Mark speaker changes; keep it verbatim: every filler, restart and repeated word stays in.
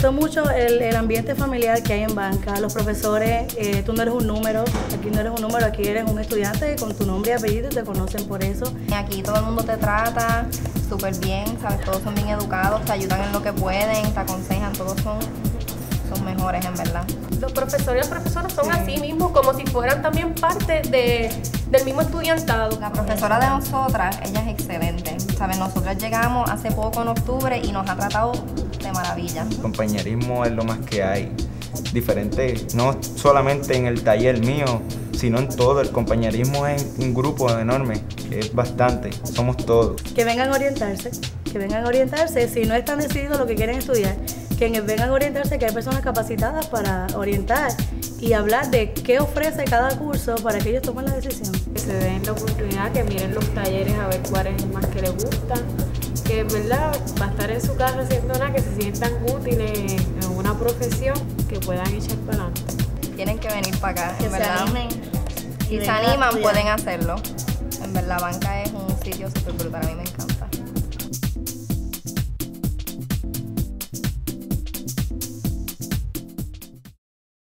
Speaker 1: gustó mucho el, el ambiente familiar que hay en banca. Los profesores, eh, tú no eres un número, aquí no eres un número, aquí eres un estudiante con tu nombre y apellido y te conocen por eso.
Speaker 2: Aquí todo el mundo te trata súper bien, ¿sabes? Todos son bien educados, te ayudan en lo que pueden, te aconsejan, todos son, son mejores en verdad.
Speaker 3: Los profesores y las profesoras son
Speaker 2: Sí.
Speaker 3: así mismos, como si fueran también parte de, del mismo estudiantado.
Speaker 2: La profesora de nosotras, ella es excelente, ¿sabes? Nosotras llegamos hace poco en octubre y nos ha tratado de maravilla.
Speaker 4: El compañerismo es lo más que hay, diferente, no solamente en el taller mío, sino en todo. El compañerismo es un grupo enorme, es bastante, somos todos.
Speaker 1: Que vengan a orientarse, que vengan a orientarse, si no están decididos lo que quieren estudiar, que vengan a orientarse, que hay personas capacitadas para orientar y hablar de qué ofrece cada curso para que ellos tomen la decisión.
Speaker 5: Que se den la oportunidad, que miren los talleres a ver cuál es el más que les gusta, que verdad va a estar en su casa haciendo nada, que se sientan útiles en una profesión, que puedan echar para adelante.
Speaker 2: Tienen que venir para acá,
Speaker 1: Que
Speaker 2: en
Speaker 1: se
Speaker 2: verdad.
Speaker 1: animen.
Speaker 2: Si
Speaker 1: y
Speaker 2: se
Speaker 1: vengan a
Speaker 2: animan,
Speaker 1: estudiar.
Speaker 2: pueden hacerlo. En verdad, banca es un sitio súper brutal, a mí me encanta.